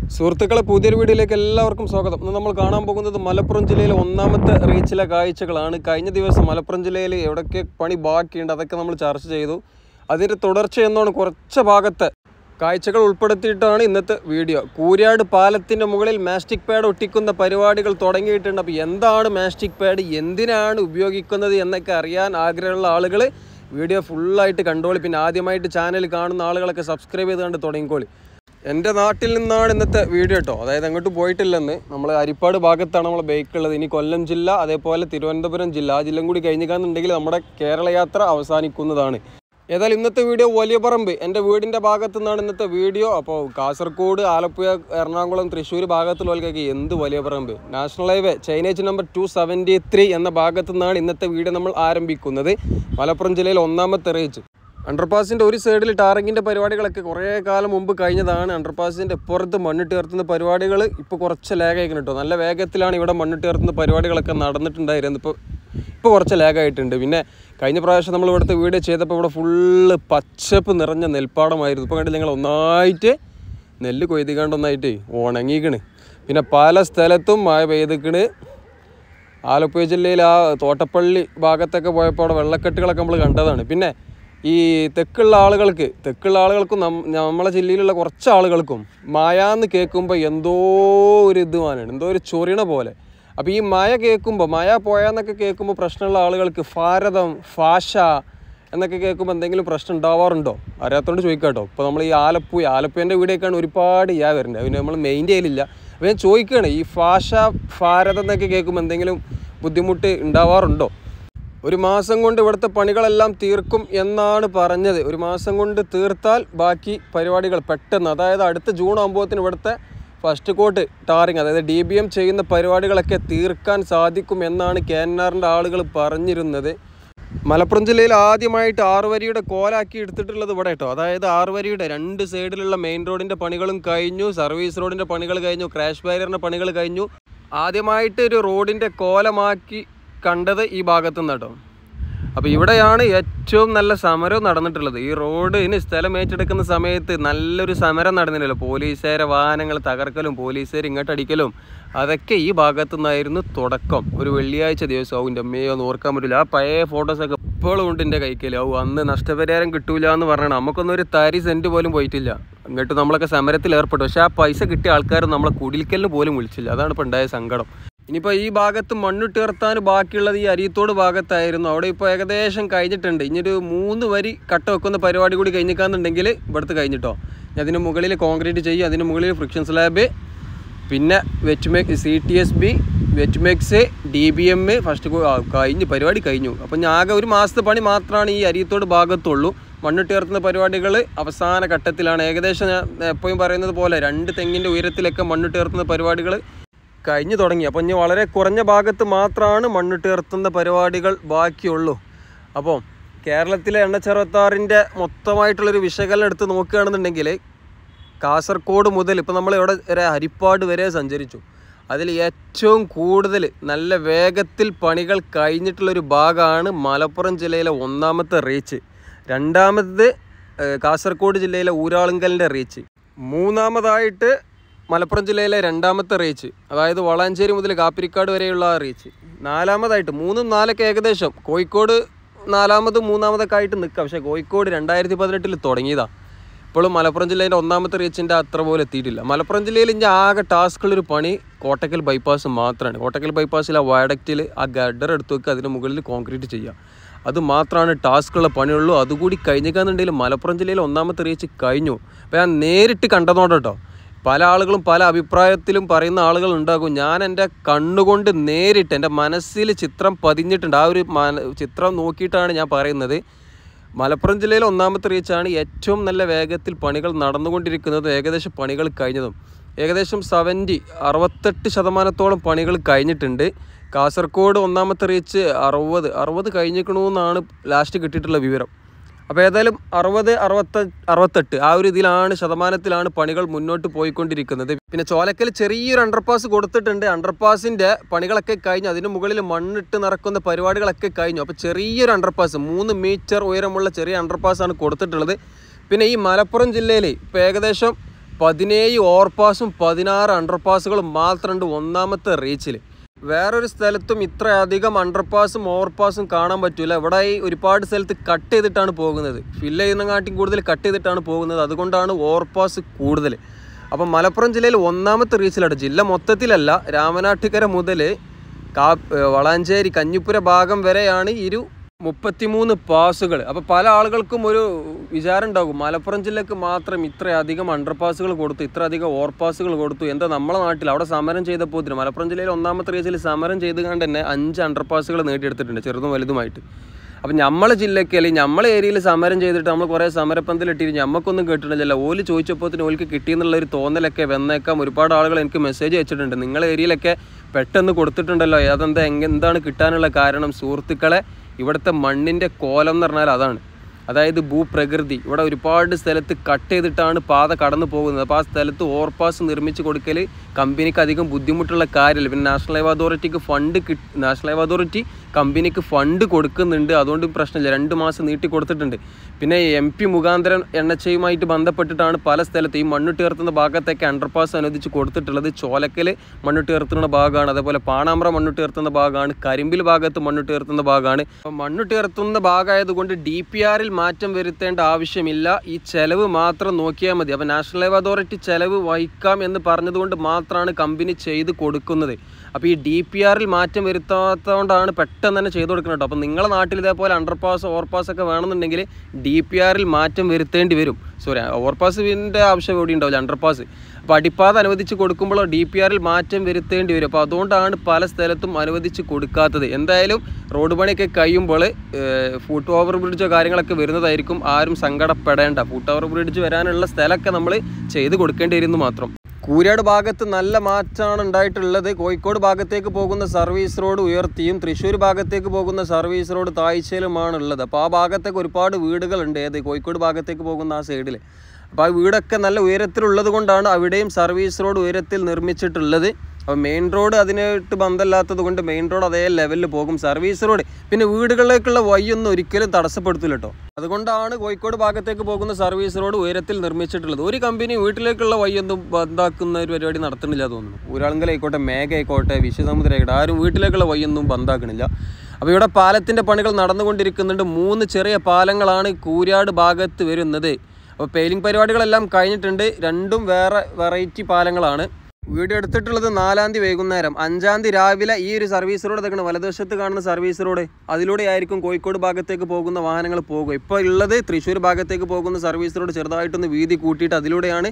സുഹൃത്തുക്കളെ, പുതിയൊരു വീഡിയോയിലേക്ക് എല്ലാവർക്കും സ്വാഗതം. ഇന്ന് നമ്മൾ കാണാൻ പോകുന്നത് മലപ്പുറം ജില്ലയിലെ ഒന്നാമത്തെ റീച്ചിലെ കാഴ്ചകളാണ്. കഴിഞ്ഞ ദിവസം മലപ്പുറം ജില്ലയിൽ എവിടെയൊക്കെ പണി ബാക്കിയുണ്ട് അതൊക്കെ നമ്മൾ ചർച്ച ചെയ്തു. അതിൻ്റെ തുടർച്ച എന്നോണം കുറച്ച് ഭാഗത്തെ കാഴ്ചകൾ ഉൾപ്പെടുത്തിയിട്ടാണ് ഇന്നത്തെ വീഡിയോ. കൂരിയാട് പാലത്തിൻ്റെ മുകളിൽ മാസ്റ്റിക് പാഡ് ഒട്ടിക്കുന്ന പരിപാടികൾ തുടങ്ങിയിട്ടുണ്ട്. അപ്പോൾ എന്താണ് മാസ്റ്റിക് പാഡ്, എന്തിനാണ് ഉപയോഗിക്കുന്നത് എന്നൊക്കെ അറിയാൻ ആഗ്രഹമുള്ള ആളുകൾ വീഡിയോ ഫുള്ളായിട്ട് കണ്ടോളി. പിന്നെ ആദ്യമായിട്ട് ചാനൽ കാണുന്ന ആളുകളൊക്കെ സബ്സ്ക്രൈബ് ചെയ്ത് കണ്ട് തുടങ്ങിക്കോളി. എൻ്റെ നാട്ടിൽ നിന്നാണ് ഇന്നത്തെ വീഡിയോ കേട്ടോ. അതായത് അങ്ങോട്ട് പോയിട്ടില്ലെന്ന്. നമ്മൾ അരിപ്പാട് ഭാഗത്താണ് നമ്മളെ ബൈക്കുള്ളത്. ഇനി കൊല്ലം ജില്ല, അതേപോലെ തിരുവനന്തപുരം ജില്ല, ആ ജില്ലയും കൂടി കഴിഞ്ഞിക്കാന്നുണ്ടെങ്കിൽ നമ്മുടെ കേരള യാത്ര അവസാനിക്കുന്നതാണ്. ഏതായാലും ഇന്നത്തെ വീഡിയോ വലിയ പറമ്പ് എൻ്റെ വീടിൻ്റെ ഭാഗത്തു നിന്നാണ് ഇന്നത്തെ വീഡിയോ. അപ്പോൾ കാസർഗോഡ്, ആലപ്പുഴ, എറണാകുളം, തൃശ്ശൂർ ഭാഗത്തുള്ളവർക്കൊക്കെ എന്ത് വലിയ പറമ്പ്, നാഷണൽ ഹൈവേ ചൈനേജ് നമ്പർ 273 എന്ന ഭാഗത്തു നിന്നാണ് ഇന്നത്തെ വീഡിയോ നമ്മൾ ആരംഭിക്കുന്നത്. മലപ്പുറം ജില്ലയിൽ ഒന്നാമത്തെ റീച്ച്. അണ്ടർപാസിൻ്റെ ഒരു സൈഡിൽ ടാറിങ്ങിൻ്റെ പരിപാടികളൊക്കെ കുറേ കാലം മുമ്പ് കഴിഞ്ഞതാണ്. അണ്ടർപാസിൻ്റെ ഇപ്പുറത്ത് മണ്ണിട്ട് ഉയർത്തുന്ന പരിപാടികൾ ഇപ്പോൾ കുറച്ച് ലാഗായിരിക്കണം കേട്ടോ. നല്ല വേഗത്തിലാണ് ഇവിടെ മണ്ണിട്ട് ഉയർത്തുന്ന പരിപാടികളൊക്കെ നടന്നിട്ടുണ്ടായിരുന്നത്. ഇപ്പോൾ കുറച്ച് ലാഗായിട്ടുണ്ട്. പിന്നെ കഴിഞ്ഞ പ്രാവശ്യം നമ്മൾ ഇവിടുത്തെ വീഡിയോ ചെയ്തപ്പോൾ ഇവിടെ ഫുള്ള് പച്ചപ്പ് നിറഞ്ഞ നെൽപ്പാടമായിരുന്നു. ഇപ്പോൾ കണ്ടില്ല നിങ്ങൾ, ഒന്നായിട്ട് നെല്ല് കൊയ്തിക്കാണ്ടൊന്നായിട്ട് ഉണങ്ങിക്കണ്. പിന്നെ പല സ്ഥലത്തും മഴ പെയ്തിക്കണ്. ആലപ്പുഴ ജില്ലയിൽ ആ തോട്ടപ്പള്ളി ഭാഗത്തൊക്കെ പോയപ്പോൾ അവിടെ വെള്ളക്കെട്ടുകളൊക്കെ നമ്മൾ കണ്ടതാണ്. പിന്നെ ഈ തെക്കുള്ള ആളുകൾക്കും നമ്മളെ ജില്ലയിലുള്ള കുറച്ച് ആളുകൾക്കും മഴയെന്ന് കേൾക്കുമ്പോൾ എന്തോ ഒരു ഇതുമാണ്, എന്തോ ഒരു ചൊറിയണ പോലെ. അപ്പോൾ ഈ മഴ കേൾക്കുമ്പോൾ, മഴ പോയാന്നൊക്കെ കേൾക്കുമ്പോൾ പ്രശ്നമുള്ള ആളുകൾക്ക് ഭാരതം, ഭാഷ എന്നൊക്കെ കേൾക്കുമ്പോൾ എന്തെങ്കിലും പ്രശ്നം ഉണ്ടാവാറുണ്ടോ? അറിയാത്തതുകൊണ്ട് ചോദിക്കാം കേട്ടോ. ഇപ്പോൾ നമ്മൾ ഈ ആലപ്പുഴൻ്റെ വീഡിയോക്കാണ് ഒരുപാട് വരുന്നത്. പിന്നെ നമ്മൾ മെയിൻ ചെയ്യലില്ല. അപ്പോൾ ഞാൻ ചോദിക്കുകയാണ്, ഈ ഭാഷ, ഭാരതം എന്നൊക്കെ കേൾക്കുമ്പോൾ എന്തെങ്കിലും ബുദ്ധിമുട്ട് ഉണ്ടാവാറുണ്ടോ? ഒരു മാസം കൊണ്ട് ഇവിടുത്തെ പണികളെല്ലാം തീർക്കും എന്നാണ് പറഞ്ഞത്. ഒരു മാസം കൊണ്ട് തീർത്താൽ ബാക്കി പരിപാടികൾ പെട്ടെന്ന്, അതായത് അടുത്ത ജൂൺ ആകുമ്പോഴത്തേന് ഇവിടുത്തെ ഫസ്റ്റ് കോട്ട് ടാറിങ്, അതായത് DBM ചെയ്യുന്ന പരിപാടികളൊക്കെ തീർക്കാൻ സാധിക്കും എന്നാണ് KNRൻ്റെ ആളുകൾ പറഞ്ഞിരുന്നത്. മലപ്പുറം ജില്ലയിൽ ആദ്യമായിട്ട് 6 വരിയുടെ കോലാക്കി എടുത്തിട്ടുള്ളത് ഇവിടെ കേട്ടോ. അതായത് 6 വരിയുടെ 2 സൈഡിലുള്ള മെയിൻ റോഡിൻ്റെ പണികളും കഴിഞ്ഞു, സർവീസ് റോഡിൻ്റെ പണികൾ കഴിഞ്ഞു, ക്രാഷ് ബാരിയറിൻ്റെ പണികൾ കഴിഞ്ഞു. ആദ്യമായിട്ട് ഒരു റോഡിൻ്റെ കോലമാക്കി കണ്ടത് ഈ ഭാഗത്തു നിന്ന് കേട്ടോ. അപ്പോൾ ഇവിടെയാണ് ഏറ്റവും നല്ല സമരം നടന്നിട്ടുള്ളത്. ഈ റോഡിന് സ്ഥലം ഏറ്റെടുക്കുന്ന സമയത്ത് നല്ലൊരു സമരം നടന്നില്ലല്ലോ. പോലീസുകാരെ വാഹനങ്ങൾ തകർക്കലും പോലീസുകാർ ഇങ്ങോട്ടടിക്കലും അതൊക്കെ ഈ ഭാഗത്തു നിന്നായിരുന്നു തുടക്കം. ഒരു വെള്ളിയാഴ്ച ദിവസവും എൻ്റെ അമ്മയോ ഒന്ന് ഓർക്കാൻ പറ്റില്ല. ആ പഴയ ഫോട്ടോസൊക്കെ ഇപ്പോഴും ഉണ്ട് എൻ്റെ കൈക്കൽ. അന്ന് നഷ്ടപരിഹാരം കിട്ടൂല എന്ന് പറഞ്ഞാൽ നമുക്കൊന്നും ഒരു തരി സെൻറ്റ് പോലും പോയിട്ടില്ല. എന്നിട്ട് നമ്മളൊക്കെ സമരത്തിൽ ഏർപ്പെട്ടു. പക്ഷേ ആ പൈസ കിട്ടിയ ആൾക്കാർ നമ്മളെ കുടിൽക്കലിന് പോലും വിളിച്ചില്ല. അതാണ് ഇപ്പോൾ ഉണ്ടായ സങ്കടം. ഇനിയിപ്പോൾ ഈ ഭാഗത്ത് മണ്ണിട്ട് ഉയർത്താൻ ബാക്കിയുള്ളത് ഈ അരിയത്തോട് ഭാഗത്തായിരുന്നു. അവിടെ ഇപ്പോൾ ഏകദേശം കഴിഞ്ഞിട്ടുണ്ട്. ഇനിയൊരു 3 വരി കട്ട വെക്കുന്ന പരിപാടി കൂടി കഴിഞ്ഞിക്കാന്നുണ്ടെങ്കിൽ ഇവിടുത്തെ കഴിഞ്ഞിട്ടോ. അതിന് മുകളിൽ കോൺക്രീറ്റ് ചെയ്യും, അതിന് മുകളിൽ ഫ്രിക്ഷൻ സ്ലാബ്, പിന്നെ CTSB, വെറ്റ്മെക്സ്, DBM ഫസ്റ്റ് പരിപാടി കഴിഞ്ഞു. അപ്പം ഞാൻ ആകെ ഒരു മാസത്തെ പണി മാത്രമാണ് ഈ അരിയത്തോട് ഭാഗത്തുള്ളൂ. മണ്ണിട്ട് ഉയർത്തുന്ന പരിപാടികൾ അവസാന ഘട്ടത്തിലാണ്. ഏകദേശം ഞാൻ എപ്പോഴും പറയുന്നത് പോലെ 2 തെങ്ങിൻ്റെ ഉയരത്തിലൊക്കെ മണ്ണിട്ട് ഉയർത്തുന്ന പരിപാടികൾ കഴിഞ്ഞു തുടങ്ങി. അപ്പോൾ ഇനി വളരെ കുറഞ്ഞ ഭാഗത്ത് മാത്രമാണ് മണ്ണിട്ട് ഉയർത്തുന്ന പരിപാടികൾ ബാക്കിയുള്ളൂ. അപ്പോൾ കേരളത്തിലെ 866-ൻ്റെ മൊത്തമായിട്ടുള്ളൊരു വിശകലനം എടുത്ത് നോക്കുകയാണെന്നുണ്ടെങ്കിൽ കാസർഗോഡ് മുതൽ ഇപ്പോൾ നമ്മൾ ഇവിടെ ഒരു ഹരിപ്പാട് വരെ സഞ്ചരിച്ചു. അതിൽ ഏറ്റവും കൂടുതൽ നല്ല വേഗത്തിൽ പണികൾ കഴിഞ്ഞിട്ടുള്ളൊരു ഭാഗമാണ് മലപ്പുറം ജില്ലയിലെ ഒന്നാമത്തെ റീച്ച്. രണ്ടാമത് കാസർഗോഡ് ജില്ലയിലെ ഊരാളുങ്കലിൻ്റെ റീച്ച്. മൂന്നാമതായിട്ട് മലപ്പുറം ജില്ലയിലെ 2ാമത്തെ റീച്ച്, അതായത് വളാഞ്ചേരി മുതൽ കാപ്പിരിക്കാട് വരെയുള്ള ആ റീച്ച്. നാലാമതായിട്ട് 3ഉം 4ഒക്കെ ഏകദേശം കോഴിക്കോട് 4ാമതും 3ാമതൊക്കെ ആയിട്ട് നിൽക്കാം. പക്ഷേ കോഴിക്കോട് 2018 തുടങ്ങിയതാണ്. ഇപ്പോഴും മലപ്പുറം ജില്ലേൻ്റെ 1ാമത്തെ റീച്ചിൻ്റെ അത്ര പോലെ എത്തിയിട്ടില്ല. മലപ്പുറം ജില്ലയിൽ ഇനി ആകെ ടാസ്ക്കുള്ളൊരു പണി കോട്ടക്കൽ ബൈപ്പാസ് മാത്രമാണ്. കോട്ടക്കൽ ബൈപ്പാസിൽ ആ വയഡക്റ്റിൽ ആ ഗഡർ എടുത്ത് വെക്കുക, അതിന് മുകളിൽ കോൺക്രീറ്റ് ചെയ്യുക. അത് മാത്രമാണ് ടാസ്ക്കുള്ള പണിയുള്ളൂ. അതുകൂടി കഴിഞ്ഞേക്കാന്നുണ്ടെങ്കിൽ മലപ്പുറം ജില്ലയിൽ 1ാമത്തെ റീച്ച് കഴിഞ്ഞു. അപ്പോൾ ഞാൻ നേരിട്ട് കണ്ടതോട്ടോ. പല ആളുകളും പല അഭിപ്രായത്തിലും പറയുന്ന ആളുകൾ ഉണ്ടാകും. ഞാൻ എൻ്റെ കണ്ണുകൊണ്ട് നേരിട്ട് എൻ്റെ മനസ്സിൽ ചിത്രം പതിഞ്ഞിട്ടുണ്ട്. ആ ഒരു ചിത്രം നോക്കിയിട്ടാണ് ഞാൻ പറയുന്നത്. മലപ്പുറം ജില്ലയിൽ 1ാമത്തെ റീച്ചാണ് ഏറ്റവും നല്ല വേഗത്തിൽ പണികൾ നടന്നുകൊണ്ടിരിക്കുന്നത്. ഏകദേശം പണികൾ കഴിഞ്ഞതും ഏകദേശം 68% പണികൾ കഴിഞ്ഞിട്ടുണ്ട്. കാസർഗോഡ് 1ാമത്തെ റീച്ച് 60 കഴിഞ്ഞിരിക്കണമെന്നാണ് ലാസ്റ്റ് കിട്ടിയിട്ടുള്ള വിവരം. അപ്പോൾ ഏതായാലും 60-68 ആ ഒരു ശതമാനത്തിലാണ് പണികൾ മുന്നോട്ട് പോയിക്കൊണ്ടിരിക്കുന്നത്. പിന്നെ ചോലക്കൽ ചെറിയൊരു അണ്ടർപാസ് കൊടുത്തിട്ടുണ്ട്. അണ്ടർപാസിൻ്റെ പണികളൊക്കെ കഴിഞ്ഞു. അതിന് മുകളിൽ മണ്ണിട്ട് നിറക്കുന്ന പരിപാടികളൊക്കെ കഴിഞ്ഞു. അപ്പോൾ ചെറിയൊരു അണ്ടർപാസ്, 3 മീറ്റർ ഉയരമുള്ള ചെറിയ അണ്ടർപാസാണ് കൊടുത്തിട്ടുള്ളത്. പിന്നെ ഈ മലപ്പുറം ജില്ലയിൽ ഇപ്പോൾ ഏകദേശം 17 ഓവർപാസും 16 അണ്ടർപാസുകളും മാത്രമുണ്ട് ഒന്നാമത്തെ റീച്ചിൽ. വേറൊരു സ്ഥലത്തും ഇത്രയധികം അണ്ടർപാസും ഓവർപാസും കാണാൻ പറ്റില്ല. ഇവിടെ ഈ ഒരുപാട് സ്ഥലത്ത് കട്ട് ചെയ്തിട്ടാണ് പോകുന്നത്, ഫില്ല് ചെയ്യുന്നതിനെക്കാട്ടും കൂടുതൽ കട്ട് ചെയ്തിട്ടാണ് പോകുന്നത്. അതുകൊണ്ടാണ് ഓവർപാസ് കൂടുതൽ. അപ്പം മലപ്പുറം ജില്ലയിൽ ഒന്നാമത്തെ റീച്ചിലാണ്. ജില്ല മൊത്തത്തിലല്ല, രാമനാട്ടുകര മുതൽ വളാഞ്ചേരി കഞ്ഞിപ്പുര ഭാഗം വരെയാണ് 33 പാസുകൾ. അപ്പോൾ പല ആളുകൾക്കും ഒരു വിചാരം ഉണ്ടാകും, മലപ്പുറം ജില്ലക്ക് മാത്രം ഇത്രയധികം അണ്ടർപാസുകൾ കൊടുത്തു, ഇത്രയധികം ഓവർപാസുകൾ കൊടുത്തു. എന്താ നമ്മളെ നാട്ടിൽ അവിടെ സമരം ചെയ്തപ്പോൾ മലപ്പുറം ജില്ലയിൽ ഒന്നാമത്തെ റീച്ചിൽ സമരം ചെയ്ത് കൊണ്ട് തന്നെ 5 അണ്ടർപാസുകൾ നേടിയെടുത്തിട്ടുണ്ട്, ചെറുതും വലുതുമായിട്ട്. അപ്പം നമ്മളെ ജില്ലയ്ക്ക് അല്ലെങ്കിൽ നമ്മളെ ഏരിയയിൽ സമരം ചെയ്തിട്ട് നമ്മൾ കുറേ സമരപ്പന്തലിട്ടിട്ട് നമുക്കൊന്നും കേട്ടിട്ടില്ല. ഓല് ചോദിച്ചപ്പോൾ ഓൽക്ക് കിട്ടിയെന്നുള്ളൊരു തോന്നലൊക്കെ വന്നേക്കാം. ഒരുപാട് ആളുകൾ എനിക്ക് മെസ്സേജ് അയച്ചിട്ടുണ്ട്, നിങ്ങളെ ഏരിയയിലൊക്കെ പെട്ടെന്ന് കൊടുത്തിട്ടുണ്ടല്ലോ, അതെന്താ എന്താണ് കിട്ടാനുള്ള കാരണം? സുഹൃത്തുക്കളെ, ഇവിടുത്തെ മണ്ണിൻ്റെ കോലം എന്ന് പറഞ്ഞാൽ അതാണ്. അതായത് ഭൂപ്രകൃതി. ഇവിടെ ഒരുപാട് സ്ഥലത്ത് കട്ട് ചെയ്തിട്ടാണ് പാത കടന്നു പോകുന്നത്. അപ്പോൾ ആ സ്ഥലത്ത് ഓവർപാസ് നിർമ്മിച്ച് കൊടുക്കൽ കമ്പനിക്ക് അധികം ബുദ്ധിമുട്ടുള്ള കാര്യമില്ല. പിന്നെ നാഷണൽ ഹൈവേ അതോറിറ്റി കമ്പനിക്ക് ഫണ്ട് കൊടുക്കുന്നുണ്ട്, അതുകൊണ്ട് പ്രശ്നമില്ല. 2 മാസം നീട്ടി കൊടുത്തിട്ടുണ്ട്. പിന്നെ MP മുഖാന്തരം NHAയുമായിട്ട് ബന്ധപ്പെട്ടിട്ടാണ് പല സ്ഥലത്ത് ഈ മണ്ണിട്ട് ഉയർത്തുന്ന ഭാഗത്തേക്ക് അണ്ടർപാസ് അനുവദിച്ച് കൊടുത്തിട്ടുള്ളത്. ചോലക്കൽ മണ്ണിട്ട് ഉയർത്തുന്ന ഭാഗമാണ്, അതേപോലെ പാണാമ്പ്ര മണ്ണിട്ട് ഉയർത്തുന്ന ഭാഗമാണ്, കരിമ്പിൽ ഭാഗത്ത് മണ്ണിട്ട് ഉയർത്തുന്ന ഭാഗമാണ്. അപ്പോൾ മണ്ണിട്ട് ഉയർത്തുന്ന ഭാഗമായതുകൊണ്ട് DPRൽ മാറ്റം വരുത്തേണ്ട ആവശ്യമില്ല, ഈ ചെലവ് മാത്രം നോക്കിയാൽ മതി. അപ്പോൾ നാഷണൽ ഹൈവേ അതോറിറ്റി ചെലവ് വഹിക്കാം എന്ന് പറഞ്ഞതുകൊണ്ട് മാത്രമാണ് കമ്പനി ചെയ്ത് കൊടുക്കുന്നത്. അപ്പോൾ ഈ DPRൽ മാറ്റം വരുത്താത്തതുകൊണ്ടാണ് പെട്ടെന്ന് തന്നെ ചെയ്ത് കൊടുക്കുന്നത്. അപ്പോൾ നിങ്ങളുടെ നാട്ടിൽ ഇതേപോലെ അണ്ടർപാസ് ഓവർപാസ് ഒക്കെ വേണമെന്നുണ്ടെങ്കിൽ DPRൽ മാറ്റം വരുത്തേണ്ടി വരും. ഓവർപാസിൻ്റെ ആവശ്യം എവിടെ ഉണ്ടാവില്ല, അണ്ടർപാസ്. അപ്പോൾ അടിപ്പാത അനുവദിച്ച് കൊടുക്കുമ്പോൾ DPRൽ മാറ്റം വരുത്തേണ്ടി വരും. അപ്പോൾ അതുകൊണ്ടാണ് പല സ്ഥലത്തും അനുവദിച്ച് കൊടുക്കാത്തത്. എന്തായാലും റോഡ് പണിയൊക്കെ കഴിയുമ്പോൾ ഫുട് ഓവർ ബ്രിഡ്ജോ കാര്യങ്ങളൊക്കെ വരുന്നതായിരിക്കും, ആരും സങ്കടപ്പെടേണ്ട. ഫുട് ഓവർ ബ്രിഡ്ജ് വരാനുള്ള സ്ഥലമൊക്കെ നമ്മൾ ചെയ്ത് കൊടുക്കേണ്ടി വരുന്നു മാത്രം. കൂരാട് ഭാഗത്ത് നല്ല മാറ്റമാണ് ഉണ്ടായിട്ടുള്ളത്. കോഴിക്കോട് ഭാഗത്തേക്ക് പോകുന്ന സർവീസ് റോഡ് ഉയർത്തിയും തൃശ്ശൂർ ഭാഗത്തേക്ക് പോകുന്ന സർവീസ് റോഡ് താഴ്ചയിലുമാണുള്ളത്. അപ്പോൾ ആ ഭാഗത്തേക്ക് ഒരുപാട് വീടുകളുണ്ട്, കോഴിക്കോട് ഭാഗത്തേക്ക് പോകുന്ന ആ സൈഡിൽ. അപ്പോൾ ആ വീടൊക്കെ നല്ല ഉയരത്തിലുള്ളത് കൊണ്ടാണ് അവിടെയും സർവീസ് റോഡ് ഉയരത്തിൽ നിർമ്മിച്ചിട്ടുള്ളത്. അപ്പോൾ മെയിൻ റോഡ് അതിനായിട്ട് ബന്ധമില്ലാത്തത് കൊണ്ട് മെയിൻ റോഡ് അതേ ലെവലിൽ പോകും. സർവീസ് റോഡ് പിന്നെ വീടുകളിലേക്കുള്ള വഴിയൊന്നും ഒരിക്കലും തടസ്സപ്പെടുത്തില്ല കേട്ടോ. അതുകൊണ്ടാണ് കോഴിക്കോട് ഭാഗത്തേക്ക് പോകുന്ന സർവീസ് റോഡ് ഉയരത്തിൽ നിർമ്മിച്ചിട്ടുള്ളത്. ഒരു കമ്പനി വീട്ടിലേക്കുള്ള വഴിയൊന്നും ബന്ധാക്കുന്ന ഒരു പരിപാടി നടത്തുന്നില്ല തോന്നുന്നു. ഊരാളുങ്കലായിക്കോട്ടെ, മേഘ ആയിക്കോട്ടെ, വിശ്വസമുദ്രം ആയിക്കോട്ടെ, ആരും വീട്ടിലേക്കുള്ള വഴിയൊന്നും ബന്ധാക്കണില്ല. അപ്പോൾ ഇവിടെ പാലത്തിൻ്റെ പണികൾ നടന്നുകൊണ്ടിരിക്കുന്നുണ്ട്. 3 ചെറിയ പാലങ്ങളാണ് കൂരാട് ഭാഗത്ത് വരുന്നത്. അപ്പോൾ പെയിലിംഗ് പരിപാടികളെല്ലാം കഴിഞ്ഞിട്ടുണ്ട്. 2ഉം വേറെ വെറൈറ്റി പാലങ്ങളാണ്. വീഡിയോ എടുത്തിട്ടുള്ളത് 4-ാം തീയതി വൈകുന്നേരം. 5-ാം തീയതി രാവിലെ ഈ ഒരു സർവീസ് റോഡ് ഇതൊക്കെ വലതുവശത്ത് കാണുന്ന സർവീസ് റോഡ്, അതിലൂടെ ആയിരിക്കും കോഴിക്കോട് ഭാഗത്തേക്ക് പോകുന്ന വാഹനങ്ങൾ പോകുക. ഇപ്പോൾ ഉള്ളത് തൃശ്ശൂർ ഭാഗത്തേക്ക് പോകുന്ന സർവീസ് റോഡ് ചെറുതായിട്ടൊന്ന് വീതി കൂട്ടിയിട്ട് അതിലൂടെയാണ്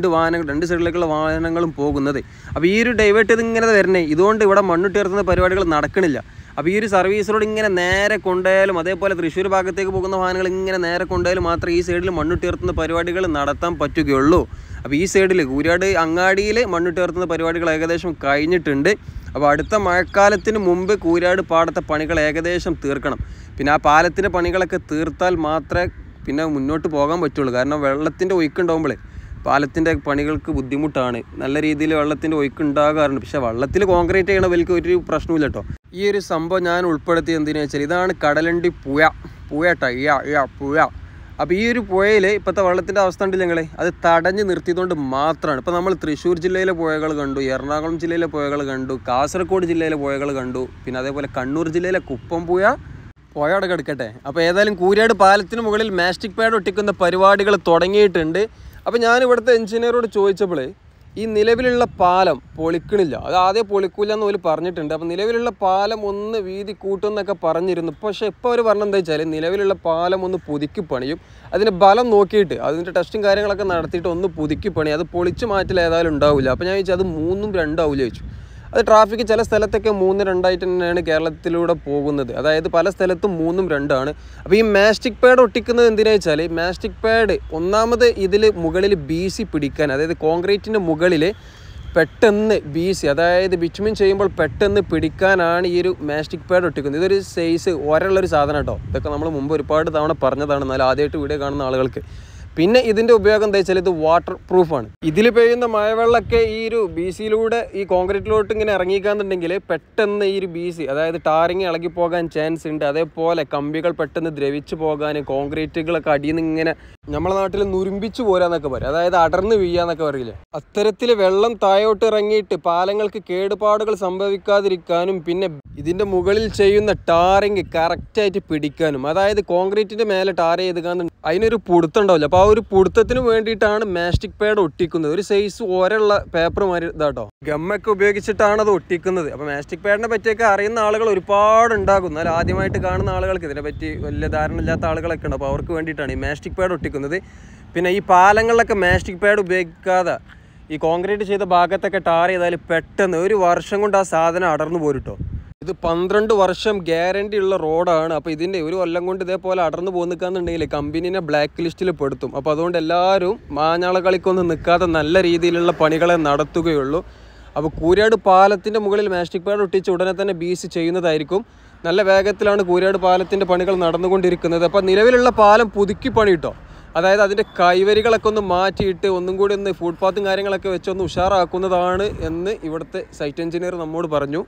2 സൈഡിലേക്കുള്ള വാഹനങ്ങളും പോകുന്നത്. അപ്പോൾ ഈ ഒരു ഡൈവേർട്ട് ചെയ്ത് ഇങ്ങനെ വരണേ, ഇതുകൊണ്ട് ഇവിടെ മണ്ണിട്ട് ഉയർത്തുന്ന പരിപാടികൾ നടക്കണില്ല. അപ്പോൾ ഈ ഒരു സർവീസ് റോഡ് ഇങ്ങനെ നേരെ കൊണ്ടുപോയാലും, അതേപോലെ തൃശ്ശൂർ ഭാഗത്തേക്ക് പോകുന്ന വാഹനങ്ങൾ ഇങ്ങനെ നേരെ കൊണ്ടുപോയാലും മാത്രമേ ഈ സൈഡിൽ മണ്ണിട്ട് ഉയർത്തുന്ന പരിപാടികൾ നടത്താൻ പറ്റുകയുള്ളൂ. അപ്പോൾ ഈ സൈഡിൽ കൂരാട് അങ്ങാടിയിൽ മണ്ണിട്ട് ഉയർത്തുന്ന പരിപാടികൾ ഏകദേശം കഴിഞ്ഞിട്ടുണ്ട്. അപ്പോൾ അടുത്ത മഴക്കാലത്തിന് മുമ്പ് കൂരാട് പാടത്തെ പണികൾ ഏകദേശം തീർക്കണം. പിന്നെ ആ പാലത്തിൻ്റെ പണികളൊക്കെ തീർത്താൽ മാത്രമേ പിന്നെ മുന്നോട്ട് പോകാൻ പറ്റുള്ളൂ. കാരണം വെള്ളത്തിൻ്റെ ഒഴുക്കുണ്ടാകുമ്പോഴേ പാലത്തിൻ്റെ പണികൾക്ക് ബുദ്ധിമുട്ടാണ്. നല്ല രീതിയിൽ വെള്ളത്തിൻ്റെ ഒഴുക്ക് ഉണ്ടാകാറുണ്ട്. പക്ഷേ വെള്ളത്തിൽ കോൺക്രീറ്റ് ചെയ്യണ വലിയ ഒരു പ്രശ്നമില്ല കേട്ടോ. ഈ ഒരു സംഭവം ഞാൻ ഉൾപ്പെടുത്തിയത് എന്തിനാ വെച്ചാൽ, ഇതാണ് കടലണ്ടി പുഴ കേട്ടോ, പുഴ. അപ്പോൾ ഈ ഒരു പുഴയിൽ ഇപ്പോഴത്തെ വെള്ളത്തിൻ്റെ അവസ്ഥ ഉണ്ടല്ലോ ഞങ്ങൾ, അത് തടഞ്ഞ് നിർത്തിയതുകൊണ്ട് മാത്രമാണ്. ഇപ്പോൾ നമ്മൾ തൃശ്ശൂർ ജില്ലയിലെ പുഴകൾ കണ്ടു, എറണാകുളം ജില്ലയിലെ പുഴകൾ കണ്ടു, കാസർഗോഡ് ജില്ലയിലെ പുഴകൾ കണ്ടു, പിന്നെ അതേപോലെ കണ്ണൂർ ജില്ലയിലെ കുപ്പം പുഴ അവിടെ കിടക്കട്ടെ. അപ്പോൾ ഏതായാലും കൂരാട് പാലത്തിന് മുകളിൽ മാസ്റ്റിക് പാഡ് ഒട്ടിക്കുന്ന പരിപാടികൾ തുടങ്ങിയിട്ടുണ്ട്. അപ്പോൾ ഞാൻ ഇവിടുത്തെ എഞ്ചിനീയറോട് ചോദിച്ചപ്പോൾ ഈ നിലവിലുള്ള പാലം പൊളിക്കണില്ല, അത് ആദ്യം പൊളിക്കില്ല എന്ന് പോലും പറഞ്ഞിട്ടുണ്ട്. അപ്പോൾ നിലവിലുള്ള പാലം ഒന്ന് വീതി കൂട്ടുമെന്നൊക്കെ പറഞ്ഞിരുന്നു. പക്ഷേ ഇപ്പോൾ അവർ പറഞ്ഞെന്താ വെച്ചാൽ നിലവിലുള്ള പാലം ഒന്ന് പുതുക്കി പണിയും, അതിൻ്റെ ബലം നോക്കിയിട്ട് അതിൻ്റെ ടെസ്റ്റും കാര്യങ്ങളൊക്കെ നടത്തിയിട്ട് ഒന്ന് പുതുക്കി പണി, അത് പൊളിച്ച് മാറ്റൽ ഏതായാലും ഉണ്ടാവില്ല. അപ്പോൾ ഞാൻ ചോദിച്ചാൽ അത് 3-2 ആവില്ല ചോദിച്ചു. അത് ട്രാഫിക് ചില സ്ഥലത്തൊക്കെ 3-2 തന്നെയാണ് കേരളത്തിലൂടെ പോകുന്നത്. അതായത് പല സ്ഥലത്തും 3-2 ആണ്. അപ്പോൾ ഈ മാസ്റ്റിക് പാഡ് ഒട്ടിക്കുന്നത് എന്തിനാ വെച്ചാൽ, മാസ്റ്റിക് പാഡ് ഒന്നാമത് ഇതിൽ മുകളിൽ BC പിടിക്കാൻ, അതായത് കോൺക്രീറ്റിൻ്റെ മുകളിൽ പെട്ടെന്ന് BC അതായത് ബിറ്റുമിൻ ചെയ്യുമ്പോൾ പെട്ടെന്ന് പിടിക്കാനാണ് ഈ ഒരു മാസ്റ്റിക് പാഡ് ഒട്ടിക്കുന്നത്. ഇതൊരു സൈസ് ഒരള്ളൊരു സാധനം കേട്ടോ. ഇതൊക്കെ നമ്മൾ മുമ്പ് ഒരുപാട് തവണ പറഞ്ഞതാണ്, എന്നാൽ ആദ്യമായിട്ട് വീഡിയോ കാണുന്ന ആളുകൾക്ക്. പിന്നെ ഇതിൻ്റെ ഉപയോഗം എന്താ വെച്ചാൽ ഇത് വാട്ടർ പ്രൂഫാണ്. ഇതിൽ പെയ്യുന്ന മഴവെള്ളമൊക്കെ ഈ ഒരു BCയിലൂടെ ഈ കോൺക്രീറ്റിലോട്ട് ഇങ്ങനെ ഇറങ്ങിക്കാന്നുണ്ടെങ്കിൽ പെട്ടെന്ന് ഈ ഒരു BC അതായത് ടാറിങ് ഇളകിപ്പോകാൻ ചാൻസ് ഉണ്ട്. അതേപോലെ കമ്പികൾ പെട്ടെന്ന് ദ്രവിച്ചു പോകാൻ, കോൺക്രീറ്റുകളൊക്കെ അടിയിൽ നിന്ന് ഇങ്ങനെ നമ്മളെ നാട്ടിൽ നുരുമ്പിച്ചു പോരാന്നൊക്കെ പറയും, അതായത് അടർന്ന് വീഴാന്നൊക്കെ പറയില്ലേ. അത്തരത്തിൽ വെള്ളം താഴോട്ട് ഇറങ്ങിയിട്ട് പാലങ്ങൾക്ക് കേടുപാടുകൾ സംഭവിക്കാതിരിക്കാനും പിന്നെ ഇതിൻ്റെ മുകളിൽ ചെയ്യുന്ന ടാറിങ് കറക്റ്റായിട്ട് പിടിക്കാനും, അതായത് കോൺക്രീറ്റിൻ്റെ മേലെ ടാർ ചെയ്തുകാന്ന് അതിനൊരു പുടുത്തം ഉണ്ടാവില്ല. അപ്പോൾ ആ ഒരു പുടുത്തത്തിന് വേണ്ടിയിട്ടാണ് മാസ്റ്റിക് പാഡ് ഒട്ടിക്കുന്നത്. ഒരു സൈസ് ഓരമുള്ള പേപ്പർ മാതിരി ഇതാട്ടോ, ഗമ്മൊക്കെ ഉപയോഗിച്ചിട്ടാണ് അത് ഒട്ടിക്കുന്നത്. അപ്പോൾ മാസ്റ്റിക് പാഡിനെ പറ്റിയൊക്കെ അറിയുന്ന ആളുകൾ ഒരുപാട് ഉണ്ടാകും. എന്നാൽ ആദ്യമായിട്ട് കാണുന്ന ആളുകൾക്ക് ഇതിനെപ്പറ്റി വലിയ ധാരണ ഇല്ലാത്ത ആളുകളൊക്കെ ഉണ്ട്. അപ്പോൾ അവർക്ക് വേണ്ടിയിട്ടാണ് ഈ മാസ്റ്റിക് പാഡ് ഒട്ടിക്കുന്നത്. പിന്നെ ഈ പാലങ്ങളിലൊക്കെ മാസ്റ്റിക് പാഡ് ഉപയോഗിക്കാതെ ഈ കോൺക്രീറ്റ് ചെയ്ത ഭാഗത്തൊക്കെ ടാർ ചെയ്താൽ പെട്ടെന്ന് ഒരു വർഷം കൊണ്ട് ആ സാധനം അടർന്നു പോരുട്ടോ. ഇത് 12 വർഷം ഗ്യാരണ്ടി ഉള്ള റോഡാണ്. അപ്പോൾ ഇതിൻ്റെ ഒരു കൊല്ലം കൊണ്ട് ഇതേപോലെ അടർന്നു പോകുന്നുണ്ടെങ്കിൽ കമ്പനീനെ ബ്ലാക്ക് ലിസ്റ്റിൽ പെടുത്തും. അപ്പോൾ അതുകൊണ്ട് എല്ലാവരും മാഞ്ഞാള കളിക്കൊന്നും നിൽക്കാതെ നല്ല രീതിയിലുള്ള പണികളെ നടത്തുകയുള്ളൂ. അപ്പോൾ കൂരിയാട് പാലത്തിൻ്റെ മുകളിൽ മാസ്റ്റിക് പാഡ് ഒട്ടിച്ച് ഉടനെ തന്നെ BC ചെയ്യുന്നതായിരിക്കും. നല്ല വേഗത്തിലാണ് കൂരിയാട് പാലത്തിൻ്റെ പണികൾ നടന്നുകൊണ്ടിരിക്കുന്നത്. അപ്പോൾ നിലവിലുള്ള പാലം പുതുക്കി പണിയിട്ടോ, അതായത് അതിൻ്റെ കൈവരികളൊക്കെ ഒന്ന് മാറ്റിയിട്ട് ഒന്നും കൂടി ഒന്ന് ഫുട്പാത്തും കാര്യങ്ങളൊക്കെ വെച്ചൊന്ന് ഉഷാറാക്കുന്നതാണ് എന്ന് ഇവിടുത്തെ സൈറ്റ് എഞ്ചിനീയർ നമ്മോട് പറഞ്ഞു.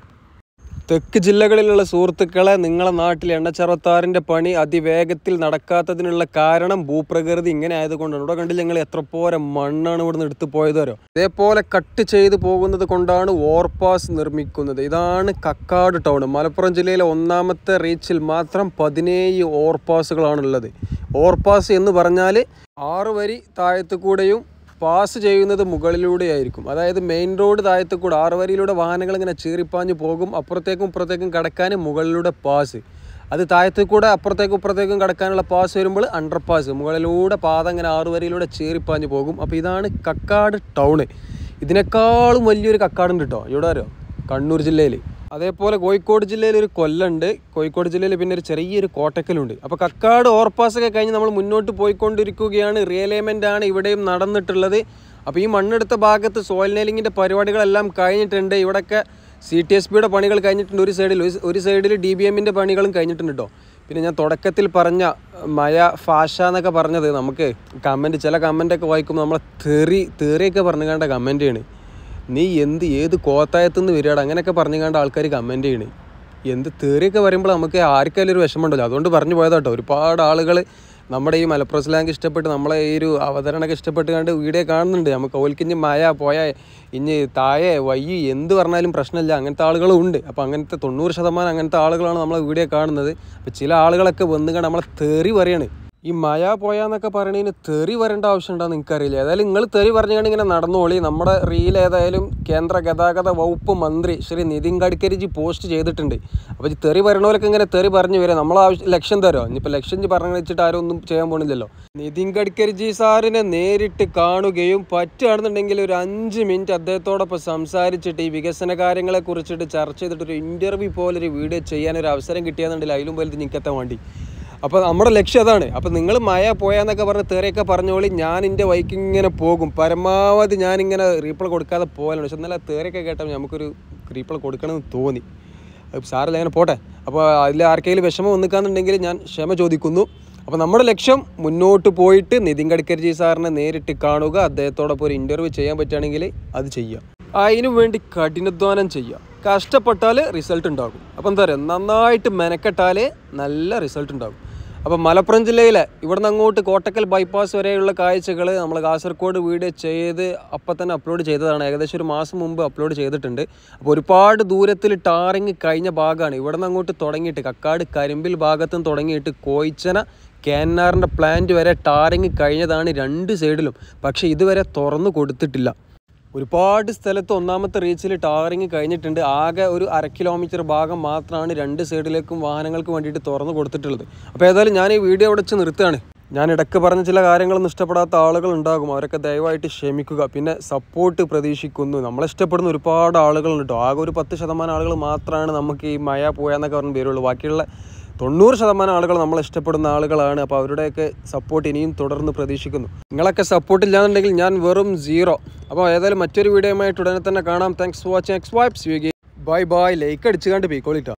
തെക്ക് ജില്ലകളിലുള്ള സുഹൃത്തുക്കളെ, നിങ്ങളെ നാട്ടിൽ എണ്ണച്ചറുത്താറിൻ്റെ പണി അതിവേഗത്തിൽ നടക്കാത്തതിനുള്ള കാരണം ഭൂപ്രകൃതി ഇങ്ങനെ ആയതുകൊണ്ടാണ്. ഇവിടെ കണ്ടില്ല ഞങ്ങൾ എത്ര പോരെ മണ്ണാണ് ഇവിടുന്ന് എടുത്തു പോയതോ. ഇതേപോലെ കട്ട് ചെയ്ത് പോകുന്നത് കൊണ്ടാണ് ഓവർപാസ് നിർമ്മിക്കുന്നത്. ഇതാണ് കക്കാട് ടൗൺ. മലപ്പുറം ജില്ലയിലെ 1ാമത്തെ റീച്ചിൽ മാത്രം 17 ഓവർപാസുകളാണുള്ളത്. ഓവർപാസ് എന്ന് പറഞ്ഞാൽ 6 വരി താഴത്തു കൂടെയും പാസ് ചെയ്യുന്നത് മുകളിലൂടെയായിരിക്കും. അതായത് മെയിൻ റോഡ് താഴത്തു കൂടെ 6 വരിയിലൂടെ വാഹനങ്ങൾ ഇങ്ങനെ ചീറിപ്പാഞ്ഞ് പോകും. അപ്പുറത്തേക്കും ഇപ്പുറത്തേക്കും കടക്കാൻ മുകളിലൂടെ പാസ്, അത് താഴത്തു കൂടെ അപ്പുറത്തേക്കും ഇപ്പുറത്തേക്കും കടക്കാനുള്ള പാസ് വരുമ്പോൾ അണ്ടർ പാസ്, മുകളിലൂടെ പാത ഇങ്ങനെ 6 വരിയിലൂടെ ചീറിപ്പാഞ്ഞ് പോകും. അപ്പോൾ ഇതാണ് കക്കാട് ടൗണ്. ഇതിനേക്കാളും വലിയൊരു കക്കാടുണ്ട് കേട്ടോ ഇവിടെ അറിയോ, കണ്ണൂർ ജില്ലയിൽ. അതേപോലെ കോഴിക്കോട് ജില്ലയിൽ ഒരു കൊല്ലുണ്ട്. കോഴിക്കോട് ജില്ലയിൽ പിന്നെ ഒരു ചെറിയൊരു കോട്ടക്കലുണ്ട്. അപ്പോൾ കക്കാട് ഓവർപാസൊക്കെ കഴിഞ്ഞ് നമ്മൾ മുന്നോട്ട് പോയിക്കൊണ്ടിരിക്കുകയാണ്. റിയലൈൻമെൻ്റ് ആണ് ഇവിടെയും നടന്നിട്ടുള്ളത്. അപ്പോൾ ഈ മണ്ണെടുത്ത ഭാഗത്ത് സോയിൽ നെയിലിങ്ങിൻ്റെ പരിപാടികളെല്ലാം കഴിഞ്ഞിട്ടുണ്ട്. ഇവിടെയൊക്കെ CTSBയുടെ പണികൾ കഴിഞ്ഞിട്ടുണ്ട്. ഒരു സൈഡിൽ DBMൻ്റെ പണികളും കഴിഞ്ഞിട്ടുണ്ട് കേട്ടോ. പിന്നെ ഞാൻ തുടക്കത്തിൽ പറഞ്ഞ മഴ ഫാഷ എന്നൊക്കെ പറഞ്ഞത്, നമുക്ക് ചില കമൻറ്റൊക്കെ വായിക്കുമ്പോൾ നമ്മളെ തെറിയൊക്കെ പറഞ്ഞു കണ്ട കമൻറ്റാണ്. നീ ഏത് കോത്തായത്തുനിന്ന് വരികയാണ് അങ്ങനെയൊക്കെ പറഞ്ഞു കണ്ട ആൾക്കാർ കമൻറ്റ് ചെയ്യണേ. തെറിയൊക്കെ പറയുമ്പോൾ നമുക്ക് ആർക്കായാലും ഒരു വിഷമമുണ്ടല്ലോ, അതുകൊണ്ട് പറഞ്ഞു പോയതാട്ടോ. ഒരുപാട് ആളുകൾ നമ്മുടെ ഈ മലപ്പുറം സ്ലാങ് ഇഷ്ടപ്പെട്ട് നമ്മളെ ഈ ഒരു അവതരണമൊക്കെ ഇഷ്ടപ്പെട്ട് കണ്ട് വീഡിയോ കാണുന്നുണ്ട്. നമുക്ക് ഓൽക്കിഞ്ഞ് മഴ പോയാൽ ഇഞ്ഞ് താഴെ വയ്യി എന്ത് പറഞ്ഞാലും പ്രശ്നമില്ല, അങ്ങനത്തെ ആളുകളും ഉണ്ട്. അപ്പോൾ അങ്ങനത്തെ 90% അങ്ങനത്തെ ആളുകളാണ് നമ്മളെ വീഡിയോ കാണുന്നത്. അപ്പോൾ ചില ആളുകളൊക്കെ വന്നു കണ്ട് നമ്മളെ തെറി പറയാണ്. ഈ മഴ പോയാന്നൊക്കെ പറയണതിന് തെറി വരേണ്ട ആവശ്യമുണ്ടാകുന്ന എനിക്കറിയില്ല. ഏതായാലും നിങ്ങൾ തെറി പറഞ്ഞുകൊണ്ട് ഇങ്ങനെ നടന്നോളി. നമ്മുടെ റീൽ ഏതായാലും കേന്ദ്ര ഗതാഗത വകുപ്പ് മന്ത്രി ശ്രീ നിതിൻ ഗഡ്കരിജി പോസ്റ്റ് ചെയ്തിട്ടുണ്ട്. അപ്പോൾ ഈ തെറി പറയണവരൊക്കെ ഇങ്ങനെ തെറി പറഞ്ഞു വരാം. നമ്മളെ ലക്ഷ്യം തരുമോ? ഇനിയിപ്പോൾ ലക്ഷ്യം പറഞ്ഞു വെച്ചിട്ട് ആരും ഒന്നും ചെയ്യാൻ പോണില്ലല്ലോ. നിതിൻ ഗഡ്കരിജി സാറിനെ നേരിട്ട് കാണുകയും പറ്റുകയാണെന്നുണ്ടെങ്കിൽ ഒരു 5 മിനിറ്റ് അദ്ദേഹത്തോടൊപ്പം സംസാരിച്ചിട്ട് ഈ വികസന കാര്യങ്ങളെ കുറിച്ചിട്ട് ചർച്ച ചെയ്തിട്ടൊരു ഇൻ്റർവ്യൂ പോലൊരു വീഡിയോ ചെയ്യാനൊരു അവസരം കിട്ടിയാന്നുണ്ടെങ്കിൽ അതിലും വലുത് നിൽക്കത്താൻ വേണ്ടി. അപ്പോൾ നമ്മുടെ ലക്ഷ്യം അതാണ്. അപ്പോൾ നിങ്ങൾ മഴ പോയാന്നൊക്കെ പറഞ്ഞ് തെറിയൊക്കെ പറഞ്ഞോളി. ഞാൻ എൻ്റെ വൈക്ക് ഇങ്ങനെ പോകും. പരമാവധി ഞാനിങ്ങനെ റീപ്ലൈ കൊടുക്കാതെ പോകാനാണ്. പക്ഷെ എന്നാലും തെറിയൊക്കെ കേട്ടാൽ നമുക്കൊരു റീപ്ലൈ കൊടുക്കണമെന്ന് തോന്നി. സാറില്ല, അങ്ങനെ പോട്ടെ. അപ്പോൾ അതിൽ ആർക്കെങ്കിലും വിഷമം വന്നിക്കാന്നുണ്ടെങ്കിൽ ഞാൻ ക്ഷമ ചോദിക്കുന്നു. അപ്പോൾ നമ്മുടെ ലക്ഷ്യം മുന്നോട്ട് പോയിട്ട് നിതിൻ ഗഡ്കരിജി സാറിനെ നേരിട്ട് കാണുക, അദ്ദേഹത്തോടൊപ്പം ഒരു ഇൻ്റർവ്യൂ ചെയ്യാൻ പറ്റുകയാണെങ്കിൽ അത് ചെയ്യാം. അതിനു വേണ്ടി കഠിനാധ്വാനം ചെയ്യുക. കഷ്ടപ്പെട്ടാൽ റിസൾട്ട് ഉണ്ടാകും. അപ്പോൾ എന്താ പറയുക, നന്നായിട്ട് മെനക്കെട്ടാൽ നല്ല റിസൾട്ട് ഉണ്ടാകും. അപ്പോൾ മലപ്പുറം ജില്ലയിലെ ഇവിടെ നിന്ന് അങ്ങോട്ട് കോട്ടക്കൽ ബൈപ്പാസ് വരെയുള്ള കാഴ്ചകൾ നമ്മൾ കാസർഗോഡ് വീഡിയോ ചെയ്ത് അപ്പം തന്നെ അപ്ലോഡ് ചെയ്തതാണ്. ഏകദേശം ഒരു മാസം മുമ്പ് അപ്ലോഡ് ചെയ്തിട്ടുണ്ട്. അപ്പോൾ ഒരുപാട് ദൂരത്തിൽ ടാറിങ് കഴിഞ്ഞ ഭാഗമാണ്. ഇവിടെ നിന്ന് അങ്ങോട്ട് തുടങ്ങിയിട്ട് കക്കാട് കരിമ്പിൽ ഭാഗത്തും തുടങ്ങിയിട്ട് കോയിച്ചന KNRൻ്റെ പ്ലാന്റ് വരെ ടാറിങ് കഴിഞ്ഞതാണ് 2 സൈഡിലും. പക്ഷേ ഇതുവരെ തുറന്നു കൊടുത്തിട്ടില്ല. ഒരുപാട് സ്ഥലത്ത് 1ാമത്തെ റീച്ചിൽ ടാറിങ് കഴിഞ്ഞിട്ടുണ്ട്. ആകെ ഒരു 1/2 കിലോമീറ്റർ ഭാഗം മാത്രമാണ് 2 സൈഡിലേക്കും വാഹനങ്ങൾക്ക് വേണ്ടിയിട്ട് തുറന്നു കൊടുത്തിട്ടുള്ളത്. അപ്പോൾ ഏതായാലും ഞാൻ ഈ വീഡിയോ അവിടെ വെച്ച് നിർത്തുകയാണ്. ഞാൻ ഇടയ്ക്ക് പറഞ്ഞ ചില കാര്യങ്ങളൊന്നും ഇഷ്ടപ്പെടാത്ത ആളുകൾ ഉണ്ടാകും. അവരൊക്കെ ദയവായിട്ട് ക്ഷമിക്കുക. പിന്നെ സപ്പോർട്ട് പ്രതീക്ഷിക്കുന്നു. നമ്മളിഷ്ടപ്പെടുന്ന ഒരുപാട് ആളുകളുണ്ട് കേട്ടോ. ആകെ ഒരു 10% ആളുകൾ മാത്രമാണ് നമുക്ക് ഈ മഴ പോയാന്നൊക്കെ പറഞ്ഞ് വരുള്ളൂ. ബാക്കിയുള്ള 90% ആളുകൾ നമ്മളെ ഇഷ്ടപ്പെടുന്ന ആളുകളാണ്. അപ്പോൾ അവരുടെയൊക്കെ സപ്പോർട്ട് ഇനിയും തുടർന്ന് പ്രതീക്ഷിക്കുന്നു. നിങ്ങളൊക്കെ സപ്പോർട്ട് ഇല്ലാന്നുണ്ടെങ്കിൽ ഞാൻ വെറും 0. അപ്പോൾ ഏതായാലും മറ്റൊരു വീഡിയോയുമായിട്ട് ഉടനെ തന്നെ കാണാം. Thanks for watching. Bye bye. Like അടിച്ചു കണ്ട് പോയിക്കോളിട്ടോ.